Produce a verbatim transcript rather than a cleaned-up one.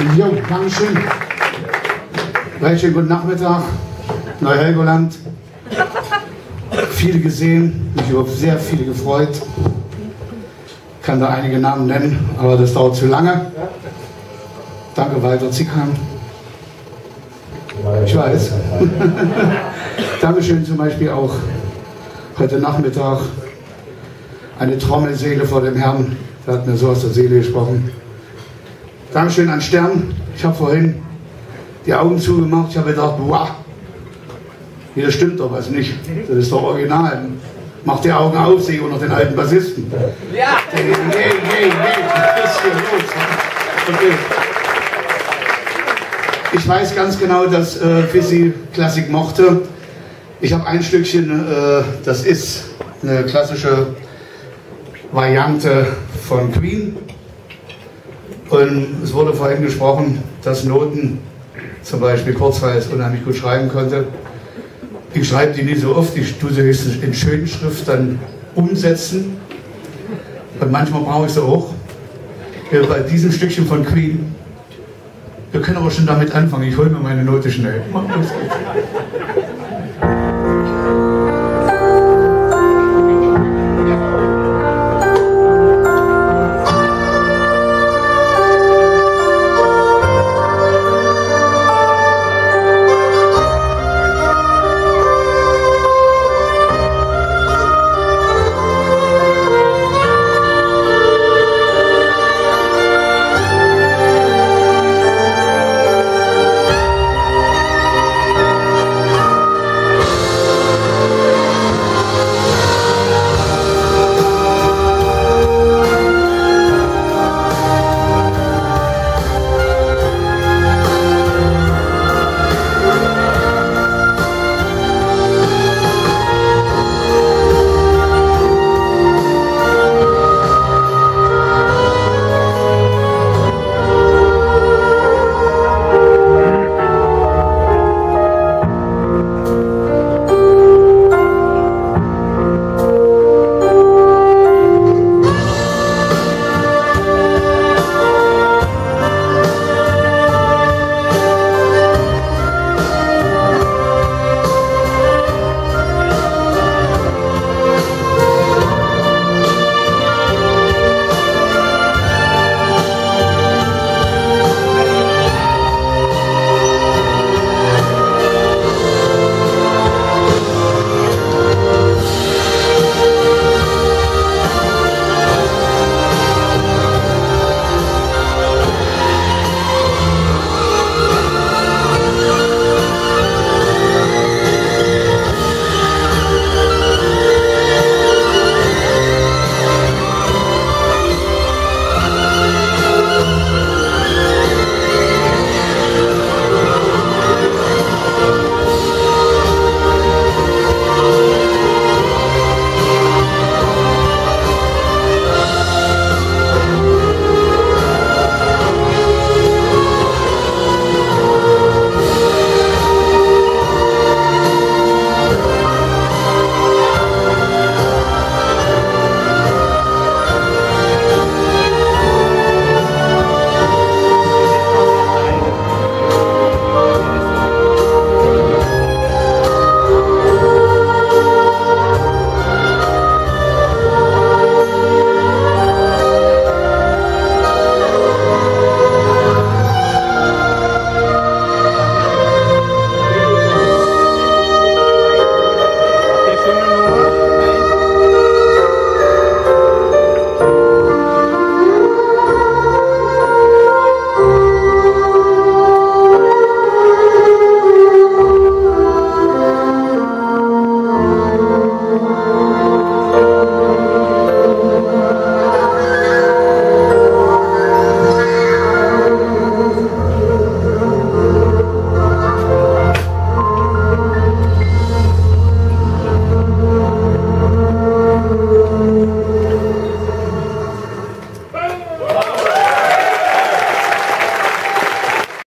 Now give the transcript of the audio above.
Jo, Dankeschön. Recht schönen guten Nachmittag. Neu-Helgoland. Viele gesehen, mich über sehr viele gefreut. Ich kann da einige Namen nennen, aber das dauert zu lange. Danke, Walter Zickheim. Ich weiß. Dankeschön zum Beispiel auch heute Nachmittag. Eine Trommelseele vor dem Herrn. Der hat mir so aus der Seele gesprochen. Dankeschön an Stern. Ich habe vorhin die Augen zugemacht. Ich habe gedacht, wow, hier stimmt doch was nicht. Das ist doch original. Mach die Augen auf, sehe ich noch den alten Bassisten. Ja! Hey, hey, hey, hey. Was ist hier los? Okay. Ich weiß ganz genau, dass äh, Fizzy Klassik mochte. Ich habe ein Stückchen, äh, das ist eine klassische Variante von Queen. Und es wurde vorhin gesprochen, dass Noten, zum Beispiel Kurzweils, unheimlich gut schreiben konnte. Ich schreibe die nicht so oft, ich tue sie höchstens in schönen Schrift dann umsetzen. Und manchmal brauche ich sie auch. Bei diesem Stückchen von Queen, wir können aber schon damit anfangen, ich hole mir meine Note schnell.